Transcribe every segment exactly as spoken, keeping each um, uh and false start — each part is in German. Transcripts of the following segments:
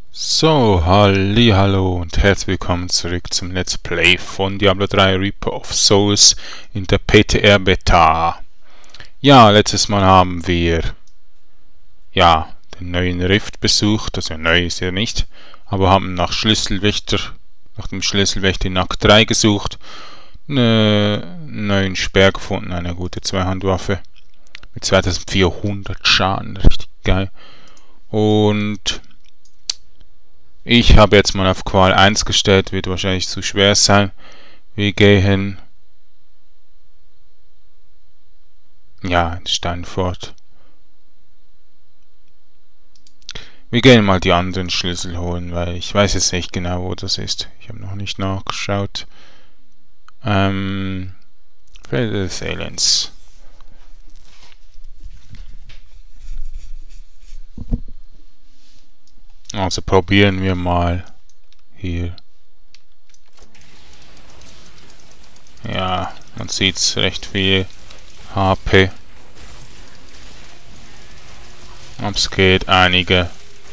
So, hallihallo und herzlich willkommen zurück zum Let's Play von Diablo drei Reaper of Souls in der P T R Beta. Ja, letztes Mal haben wir ja den neuen Rift besucht, also neu ist er nicht, aber haben nach Schlüsselwächter, nach dem Schlüsselwächter in Akt drei gesucht, einen neuen Speer gefunden, eine gute Zweihandwaffe mit zweitausendvierhundert Schaden, richtig geil. Und ich habe jetzt mal auf Qual eins gestellt, wird wahrscheinlich zu schwer sein. Wir gehen ja in Steinfort. Wir gehen mal die anderen Schlüssel holen, weil ich weiß jetzt nicht genau, wo das ist. Ich habe noch nicht nachgeschaut. Ähm, Felder des Elends. Also probieren wir mal hier. Ja, man sieht recht viel H P. Aber es geht einige.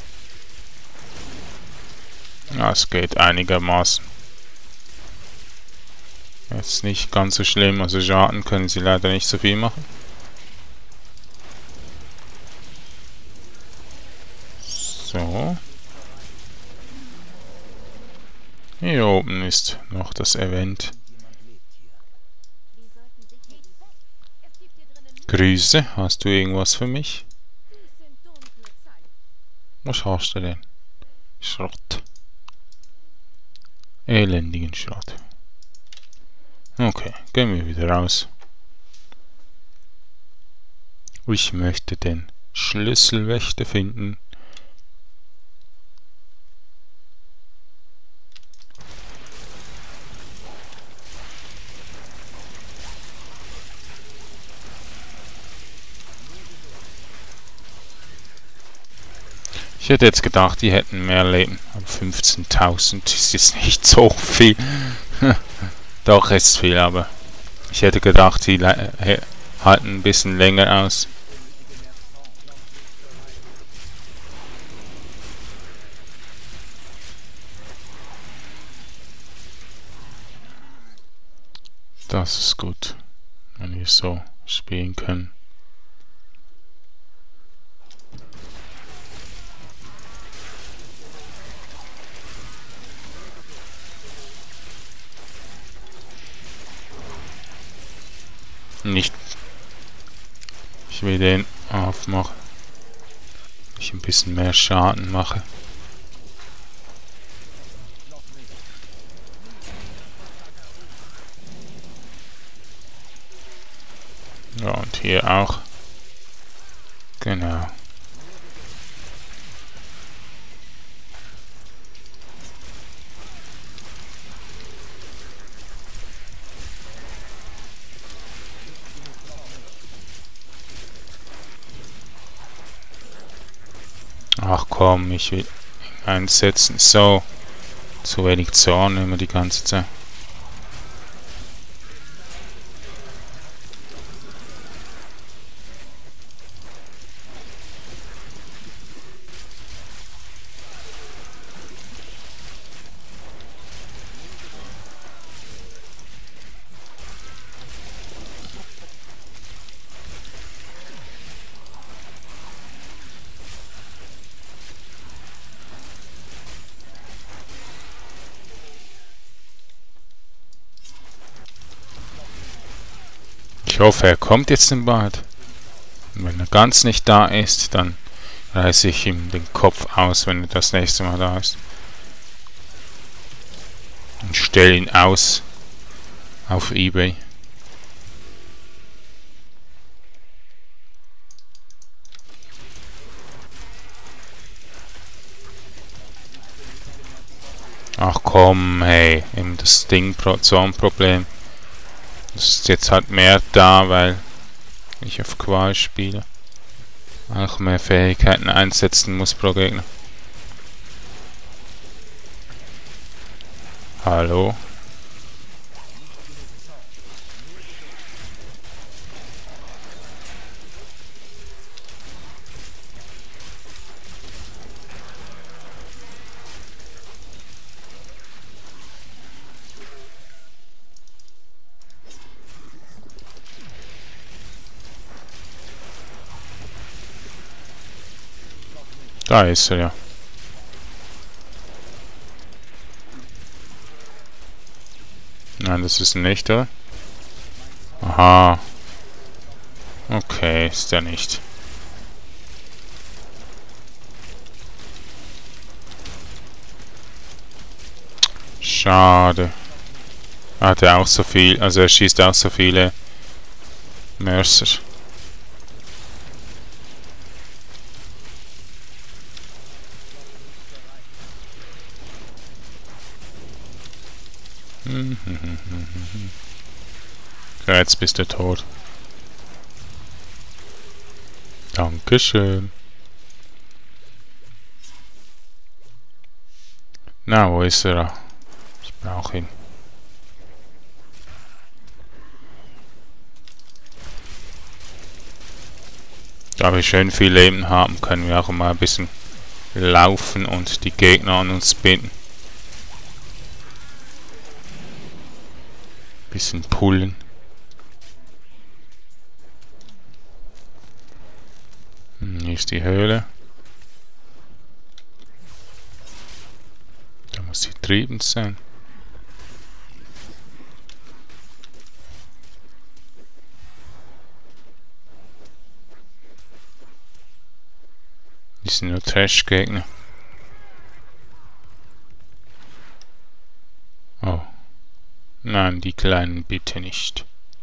Ja, es geht einigermaßen. Jetzt nicht ganz so schlimm, also Schaden können sie leider nicht so viel machen. So. Hier oben ist noch das Event. Grüße, hast du irgendwas für mich? Was hast du denn? Schrott. Elendigen Schrott. Okay, gehen wir wieder raus. Ich möchte den Schlüsselwächter finden. Ich hätte jetzt gedacht, die hätten mehr Leben, aber fünfzehntausend ist jetzt nicht so viel. Doch, ist viel, aber ich hätte gedacht, die halten ein bisschen länger aus. Das ist gut, wenn wir so spielen können. Nicht. Ich will den aufmachen. Ich ein bisschen mehr Schaden mache. Ja, und hier auch. Genau. Ach komm, ich will einsetzen. So. Zu wenig Zorn immer die ganze Zeit. Ich hoffe, er kommt jetzt im Bad. Und wenn er ganz nicht da ist, dann reiße ich ihm den Kopf aus, wenn er das nächste Mal da ist. Und stelle ihn aus auf eBay. Ach komm, hey, eben das Ding, Zornproblem. Das ist jetzt halt mehr da, weil ich auf Qual spiele. Auch mehr Fähigkeiten einsetzen muss pro Gegner. Hallo? Da ist er ja. Nein, das ist nicht, oder? Aha. Okay, ist er nicht. Schade. Hat er auch so viel, also er schießt auch so viele Mercer. Okay, jetzt bist du tot. Dankeschön. Na, wo ist er? Ich brauche ihn. Da wir schön viel Leben haben, können wir auch mal ein bisschen laufen und die Gegner an uns binden. Bisschen pullen. Hm, hier ist die Höhle. Da muss sie trieben sein. Die sind nur Trash-Gegner. Oh. Nein, die Kleinen bitte nicht.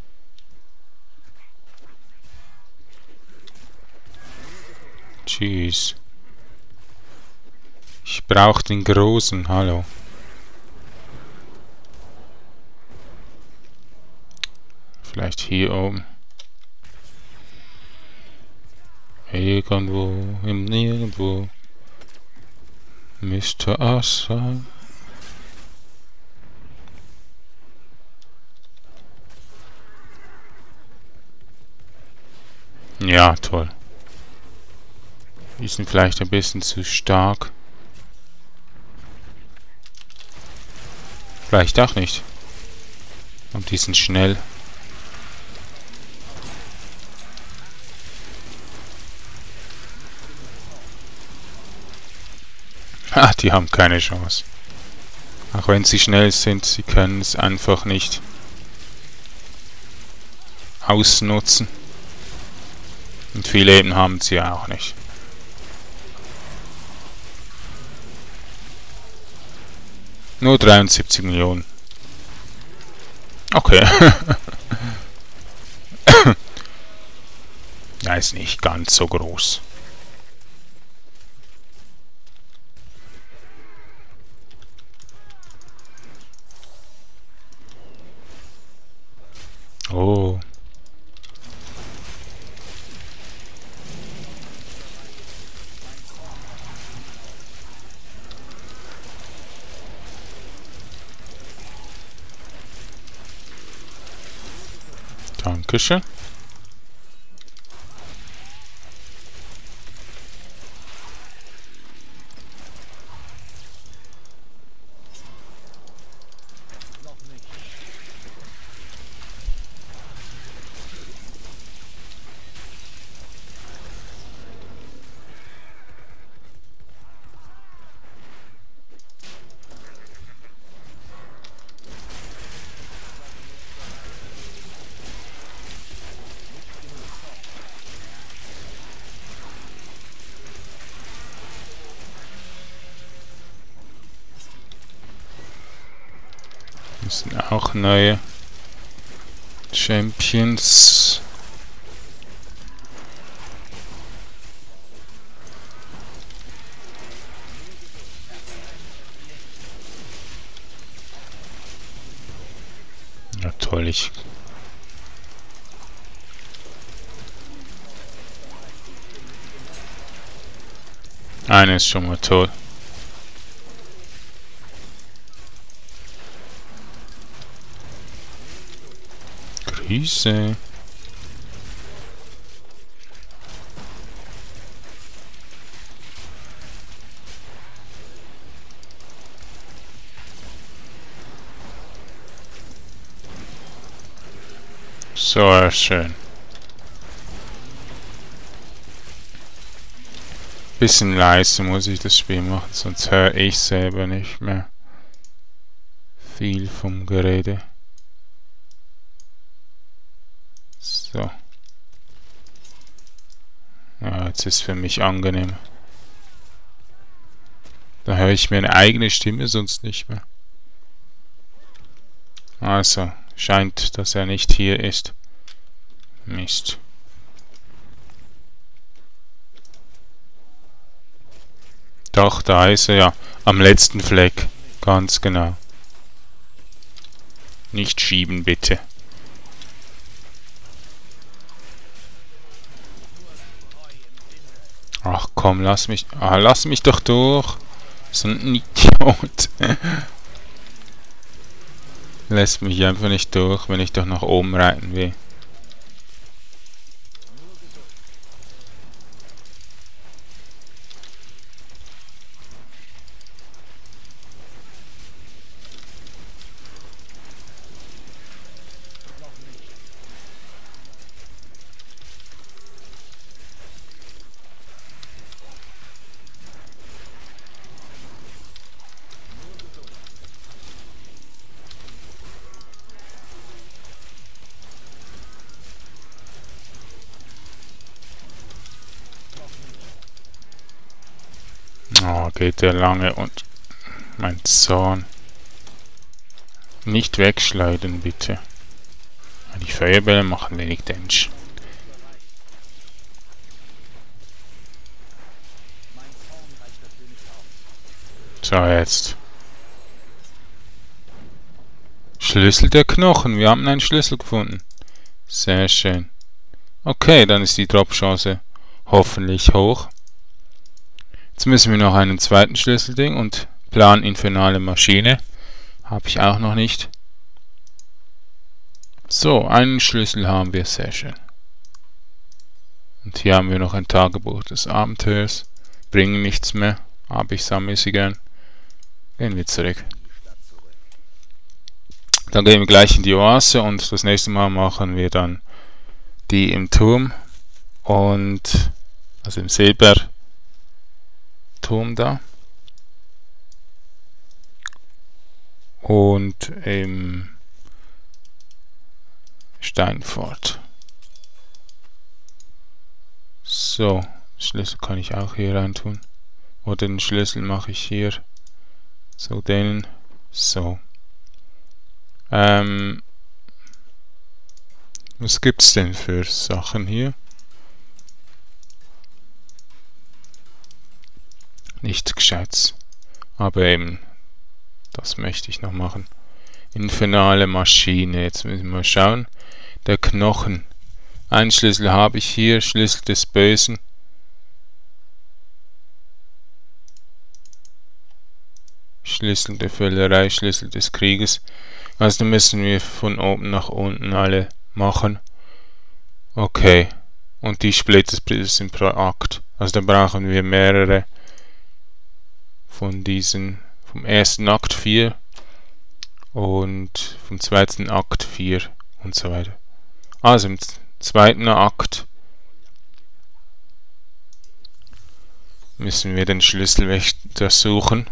Tschüss. Ich brauche den Großen, hallo. Vielleicht hier oben. Irgendwo, im Nirgendwo. Mister Assa. Ja, toll. Die sind vielleicht ein bisschen zu stark. Vielleicht auch nicht. Und die sind schnell. Ha, die haben keine Chance. Auch wenn sie schnell sind, sie können es einfach nicht ausnutzen. Und viel Leben haben sie auch nicht. Nur dreiundsiebzig Millionen. Okay. Ja, ist nicht ganz so groß. Oh. Dankeschön. Das sind auch neue Champions. Ja, toll, ich... Einer ist schon mal tot. Grüße. So schön. Bisschen leise muss ich das Spiel machen, sonst höre ich selber nicht mehr viel vom Gerede. So. Ja, jetzt ist es für mich angenehm. Da höre ich meine eigene Stimme sonst nicht mehr. Also, scheint, dass er nicht hier ist. Mist. Doch, da ist er ja. Am letzten Fleck. Ganz genau. Nicht schieben, bitte. Ach komm, lass mich... Ah, lass mich doch durch. So ein Idiot. Lässt mich einfach nicht durch, wenn ich doch nach oben reiten will. Oh, geht der lange und... Mein Zorn. Nicht wegschleudern, bitte. Die Feuerbälle machen wenig Damage. So, jetzt. Schlüssel der Knochen. Wir haben einen Schlüssel gefunden. Sehr schön. Okay, dann ist die Drop-Chance hoffentlich hoch. Jetzt müssen wir noch einen zweiten Schlüsselding und Plan Infernale Maschine. Habe ich auch noch nicht. So, einen Schlüssel haben wir, sehr schön. Und hier haben wir noch ein Tagebuch des Abenteuers. Bringen nichts mehr, aber ich sammle sie gern. Gehen wir zurück. Dann gehen wir gleich in die Oase und das nächste Mal machen wir dann die im Turm und also im Silberturm da und im Steinfort. So, Schlüssel kann ich auch hier rein tun. Oder den Schlüssel mache ich hier. So, den. So. Ähm. Was gibt's denn für Sachen hier? Nichts Gescheites. Aber eben, das möchte ich noch machen. Infernale Maschine. Jetzt müssen wir mal schauen. Der Knochen. Ein Schlüssel habe ich hier. Schlüssel des Bösen. Schlüssel der Völlerei. Schlüssel des Krieges. Also müssen wir von oben nach unten alle machen. Okay. Und die Splitter sind pro Akt. Also da brauchen wir mehrere von diesen. Vom ersten Akt vier. Und vom zweiten Akt vier. Und so weiter. Also im zweiten Akt müssen wir den Schlüsselwächter suchen.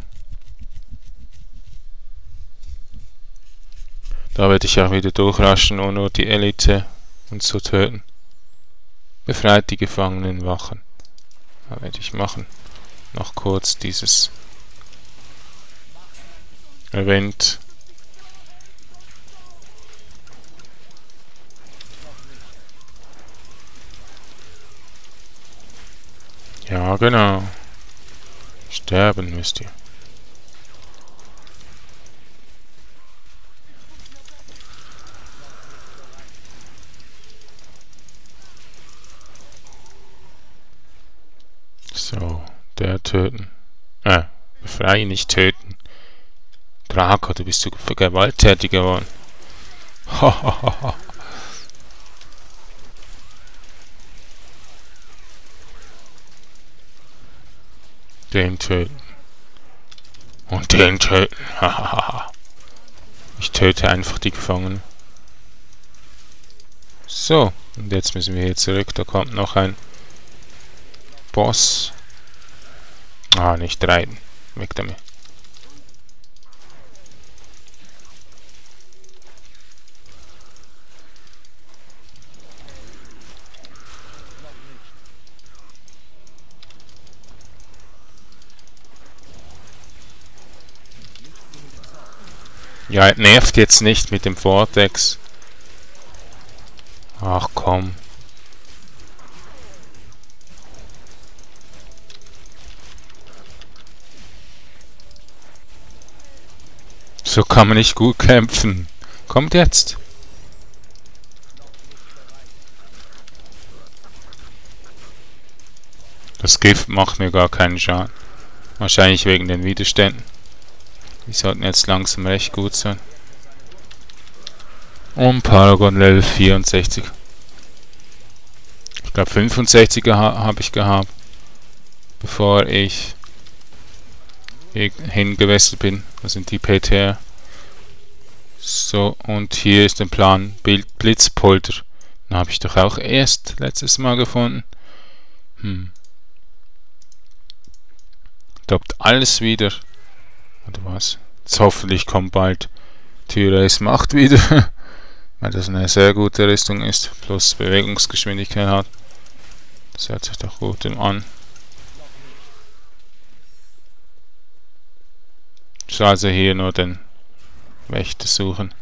Da werde ich auch wieder durchraschen, ohne die Elite und zu töten. Befreit die Gefangenen Wachen. Da werde ich machen. Noch kurz dieses Event. Ja, genau. Sterben müsst ihr. So, der töten. Äh, befreien, nicht töten. Draco, du bist so gewalttätig geworden. Hahaha. Den töten. Und den töten. Ich töte einfach die Gefangenen. So, und jetzt müssen wir hier zurück. Da kommt noch ein Boss. Ah, nicht reiten. Weg damit. Ja, nervt jetzt nicht mit dem Vortex. Ach komm. So kann man nicht gut kämpfen. Kommt jetzt. Das Gift macht mir gar keinen Schaden. Wahrscheinlich wegen den Widerständen. Die sollten jetzt langsam recht gut sein. Und Paragon Level vierundsechzig. Ich glaube fünfundsechziger ha habe ich gehabt, bevor ich hingewechselt bin. Das sind die P T R. So, und hier ist der Plan Bild Blitzpolter. Den habe ich doch auch erst letztes Mal gefunden. Hm. Droppt alles wieder. Oder was? Jetzt hoffentlich kommt bald Tyrace Macht wieder. Weil das eine sehr gute Rüstung ist. Plus Bewegungsgeschwindigkeit hat. Das hört sich doch gut an. Ich soll also hier nur den Wächter suchen.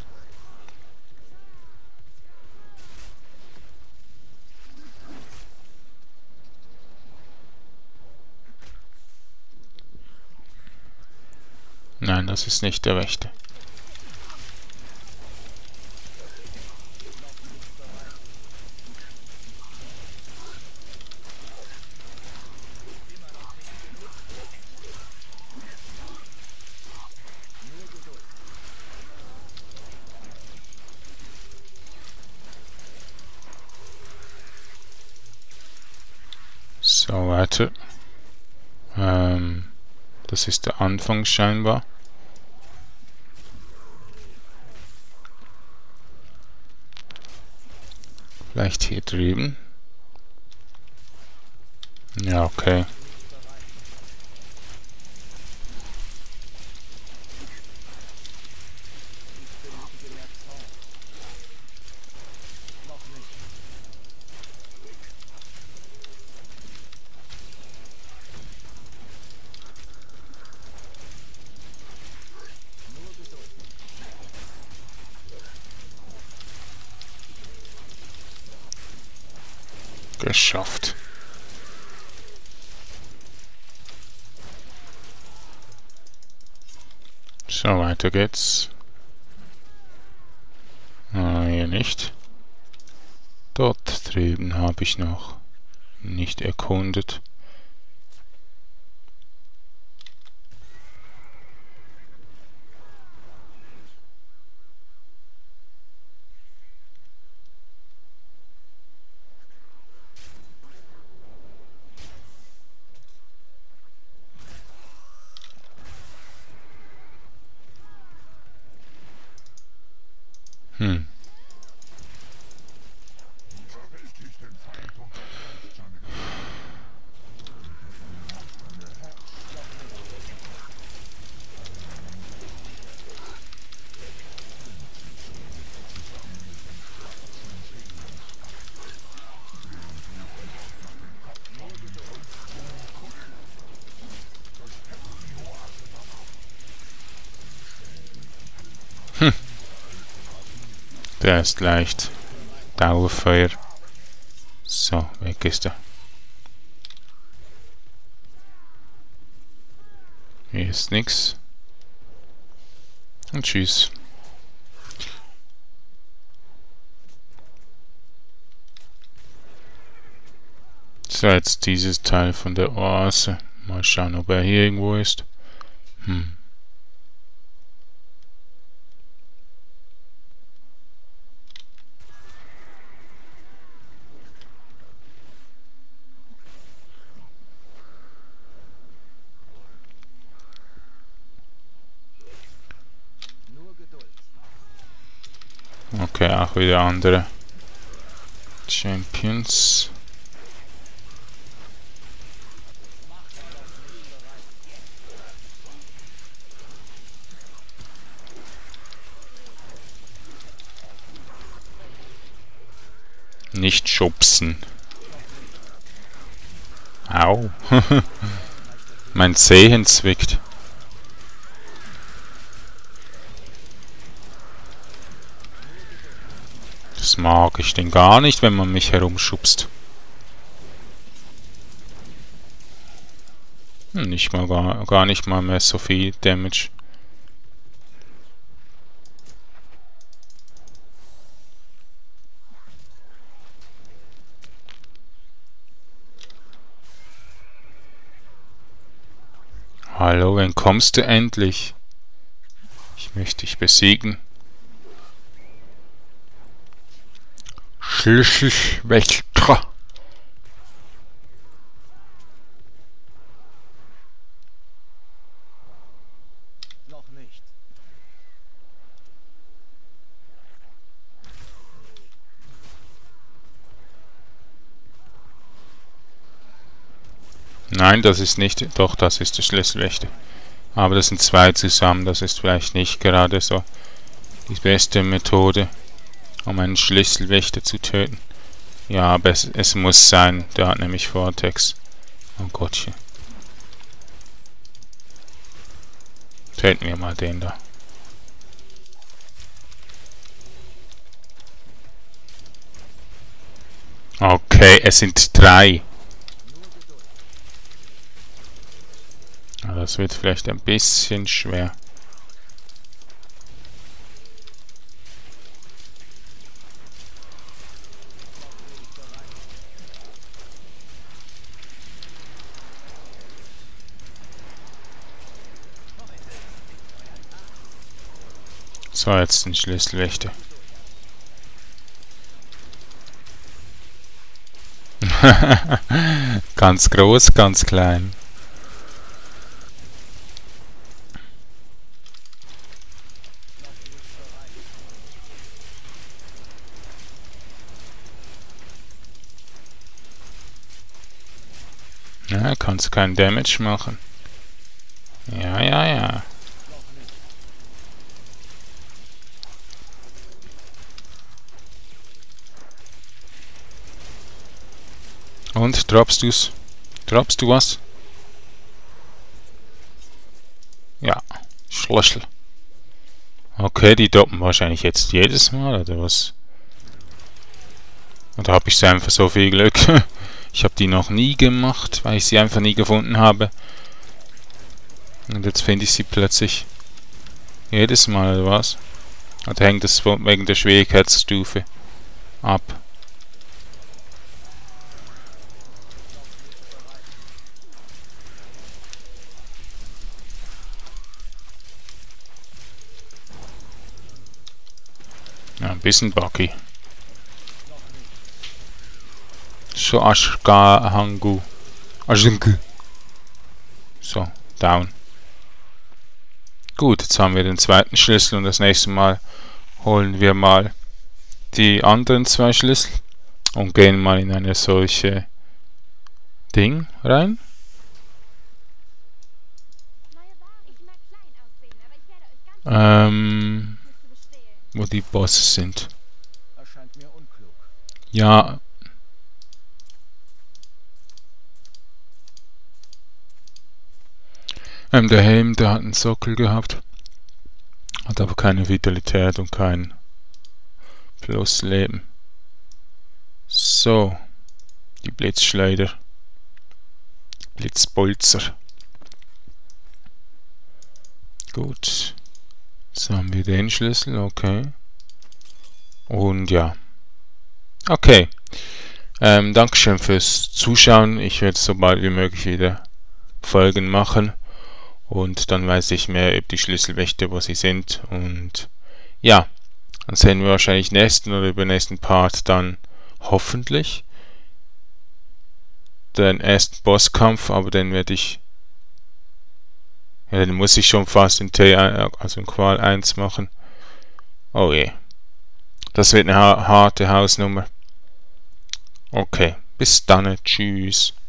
Nein, das ist nicht der Wächter. So, weiter. Ähm, das ist der Anfang scheinbar. Vielleicht hier drüben. Ja, okay. Geschafft. So, weiter geht's. Ah, hier nicht. Dort drüben habe ich noch nicht erkundet. Hm. Hm. Der ist leicht. Dauerfeuer. So, weg ist er. Hier ist nichts. Und tschüss. So, jetzt dieses Teil von der Oase. Mal schauen, ob er hier irgendwo ist. Hm. Okay, auch wieder andere Champions. Nicht schubsen. Au. Mein Zehen zwickt. Das mag ich denn gar nicht, wenn man mich herumschubst. Nicht mal gar, gar nicht mal mehr so viel Damage. Hallo, wann kommst du endlich? Ich möchte dich besiegen. Schlüsselwächter. Noch nicht. Nein, das ist nicht. Doch, das ist der Schlüsselwächter. Aber das sind zwei zusammen. Das ist vielleicht nicht gerade so die beste Methode, um einen Schlüsselwächter zu töten. Ja, aber es, es muss sein. Der hat nämlich Vortex. Oh Gottchen. Töten wir mal den da. Okay, es sind drei. Das wird vielleicht ein bisschen schwer. So, jetzt den Schlüsselwächter. Ganz groß, ganz klein. Ja, kannst keinen Damage machen. Ja, ja, ja. Und, droppst du's? Droppst du was? Ja, Schlüssel. Okay, die droppen wahrscheinlich jetzt jedes Mal, oder was? Oder habe ich so einfach so viel Glück? Ich habe die noch nie gemacht, weil ich sie einfach nie gefunden habe. Und jetzt finde ich sie plötzlich jedes Mal, oder was? Oder hängt das wegen der Schwierigkeitsstufe ab? Ja, ein bisschen buggy. So, Ashkahangu. Ashungu. So, down. Gut, jetzt haben wir den zweiten Schlüssel und das nächste Mal holen wir mal die anderen zwei Schlüssel und gehen mal in eine solche Ding rein. Ähm, wo die Bosse sind. Ja. Ähm, der Helm, der hat einen Sockel gehabt. Hat aber keine Vitalität und kein Plusleben. So. Die Blitzschleuder. Blitzbolzer. Gut. Jetzt haben wir den Schlüssel, okay. Und ja. Okay. Ähm, Dankeschön fürs Zuschauen. Ich werde so bald wie möglich wieder Folgen machen. Und dann weiß ich mehr über die Schlüsselwächter, wo sie sind. Und ja, dann sehen wir wahrscheinlich nächsten oder übernächsten Part dann hoffentlich den ersten Bosskampf, aber den werde ich, ja, den muss ich schon fast in T, also in Qual eins machen. Oh je. Das wird eine harte Hausnummer. Okay, bis dann, tschüss.